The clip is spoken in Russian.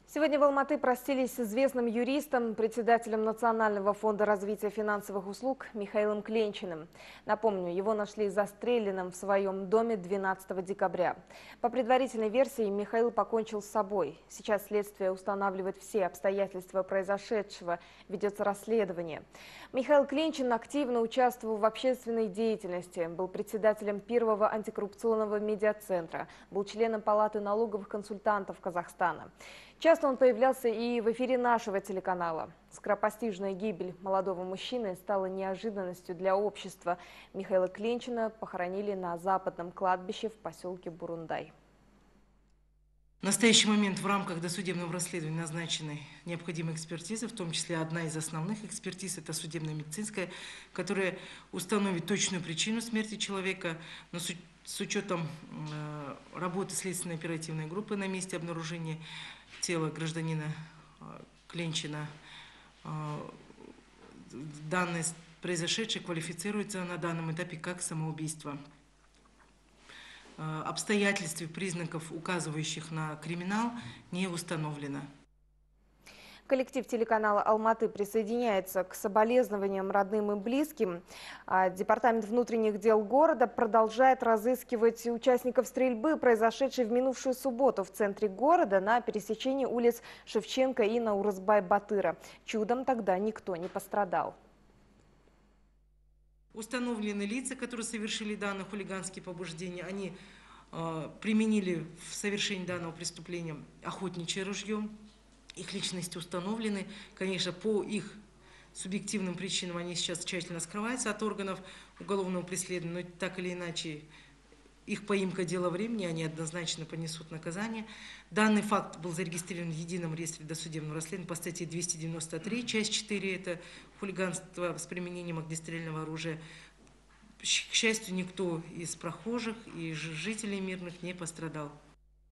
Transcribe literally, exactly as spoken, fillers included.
Сегодня в Алматы простились с известным юристом, председателем Национального фонда развития финансовых услуг Михаилом Кленчиным. Напомню, его нашли застреленным в своем доме двенадцатого декабря. По предварительной версии, Михаил покончил с собой. Сейчас следствие устанавливает все обстоятельства произошедшего, ведется расследование. Михаил Кленчин активно участвовал в общественной деятельности, был председателем первого антикоррупционного медиацентра, был членом Палаты налоговых консультантов Казахстана. Часто он появлялся и в эфире нашего телеканала. Скоропостижная гибель молодого мужчины стала неожиданностью для общества. Михаила Кленчина похоронили на западном кладбище в поселке Бурундай. В настоящий момент в рамках досудебного расследования назначены необходимые экспертизы, в том числе одна из основных экспертиз – это судебно-медицинская, которая установит точную причину смерти человека, но с учетом работы следственной оперативной группы на месте обнаружения тела гражданина Кленчина, данное произошедшее квалифицируется на данном этапе как самоубийство. Обстоятельств и признаков, указывающих на криминал, не установлено. Коллектив телеканала «Алматы» присоединяется к соболезнованиям родным и близким. Департамент внутренних дел города продолжает разыскивать участников стрельбы, произошедшей в минувшую субботу в центре города на пересечении улиц Шевченко и Наурызбай-Батыра. Чудом тогда никто не пострадал. Установлены лица, которые совершили данные хулиганские побуждения. Они э, применили в совершении данного преступления охотничье ружье. Их личности установлены. Конечно, по их субъективным причинам они сейчас тщательно скрываются от органов уголовного преследования, но так или иначе их поимка – дело времени, они однозначно понесут наказание. Данный факт был зарегистрирован в едином реестре досудебного расследования по статье двести девяносто три, часть четыре, это хулиганство с применением огнестрельного оружия. К счастью, никто из прохожих и жителей мирных не пострадал.